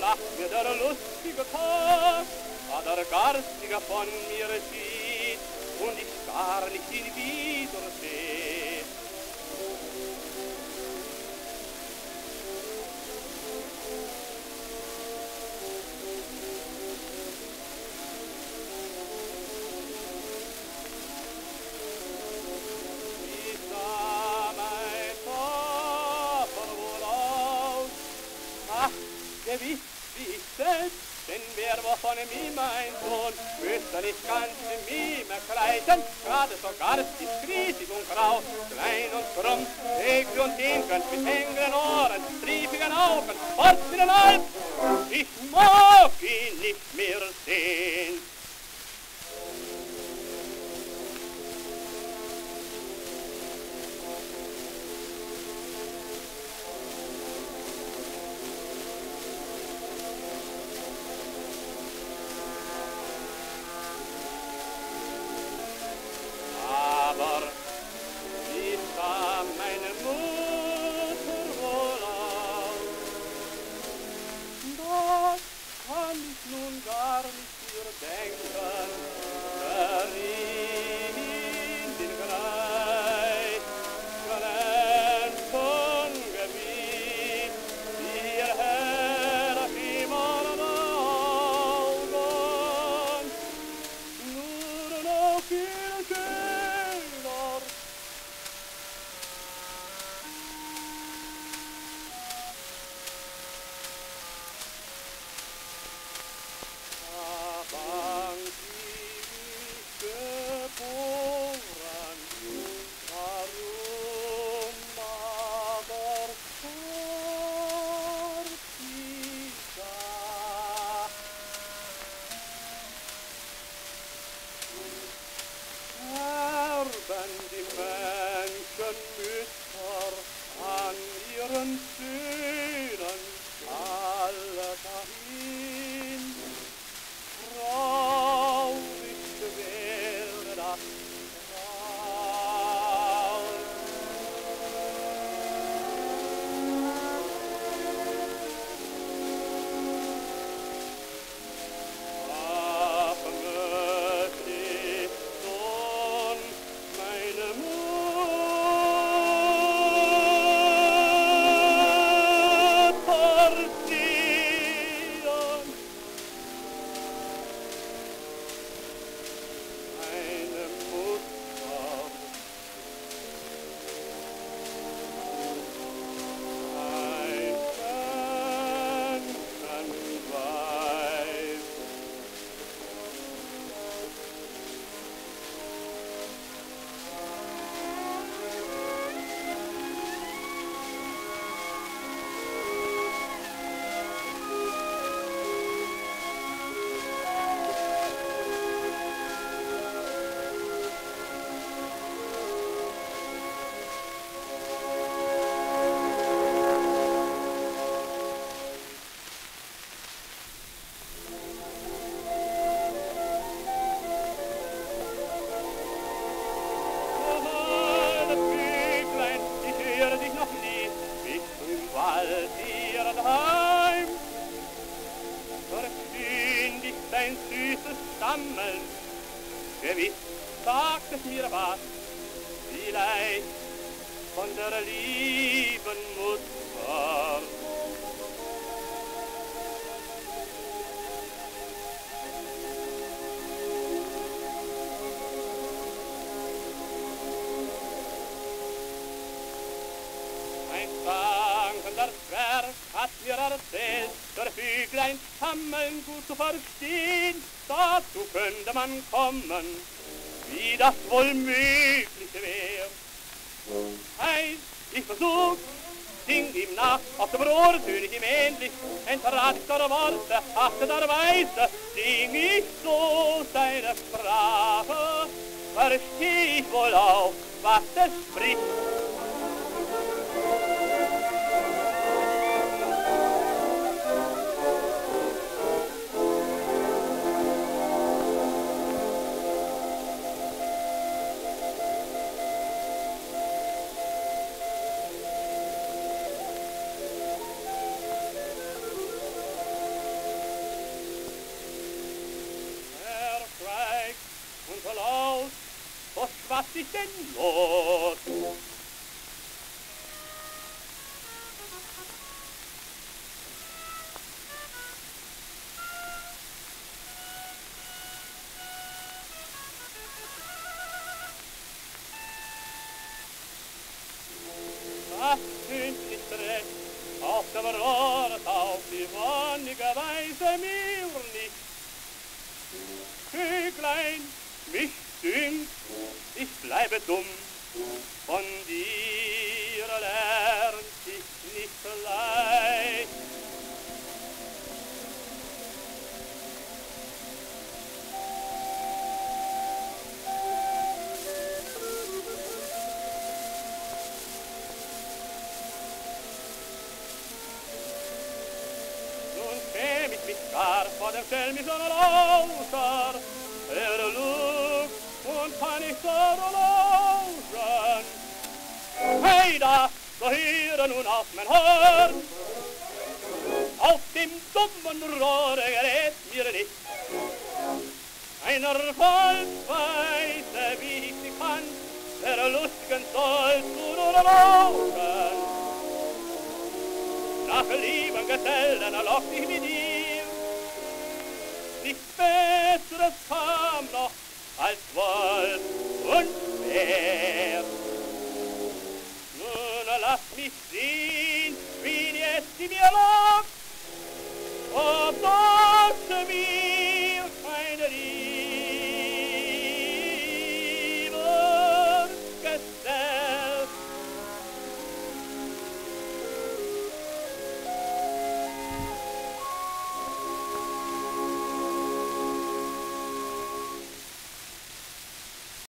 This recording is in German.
macht mir der lustige Tag, da der Garstiger von mir sieht und ich gar nicht ihn wiederseh. Wie sah mein Vater wohl aus? Ach, gewiss wie ich selbst, denn wer war von mir mein Sohn, müsste nicht ganz in Mime kleiden, gerade so garstig, griesig und grau, klein und krumm, dick und hinkend, mit hängenden Ohren, triefigen Augen, fort wie ein Alp, ich mag ihn nicht mehr sehen. Aber wie sah meine Mutter wohl aus? Das kann ich nun gar nicht mehr denken. Darin bin gleich glänzend gewiss, ihr Herr schimmern Augen, nur noch viel schöner. Wann sie geboren, warum aber starb sie da? Sterben die Menschenmütter an ihren Söhnen alle dahin? Traurig wäre das Traum. Ach, möchte ich nun meine Mutter sehen. Meine Mutter, ein Menschenweib. Meine Vöglein, ich höre dich noch nie, bist du im Wald hier daheim? Verstehen dich dein süßes Stammeln, gewiss sagt es mir was, vielleicht von der lieben Mutter. Ein dankender Zwerg hat mir erzählt, der Vöglein Sammeln gut zu verstehen. Dazu könnte man kommen, wie das wohl möglich wär. Heißt, ich versuch, sing ihm nach, auf dem Rohr tön ich ihm ähnlich, entrat ich der Worte, achte der Weise, sing ich so seine Sprache, versteh ich wohl auch, was es spricht. ich denn los? Das tönt nicht recht, auf dem Rohr auf die wonnige Weise mir nicht. Vöglein, mich dünkt, ich bleibe dumm, von dir lernt ich nicht leicht. Mich gar vor dem Schelm ist lauter, Luft und kann ich so lauschen. Hey da, so höre nun auf mein Horn, auf dem dummen Rohre gerät mir nicht einer Volksweise, wie ich sie kann, der lustigen soll zu nur lauschen. Nach lieben Gesellen erlockt ich mit dir, nichts Besseres kam noch als Wolf und Bär. Nun lass mich sehen, wie jetzt sie mir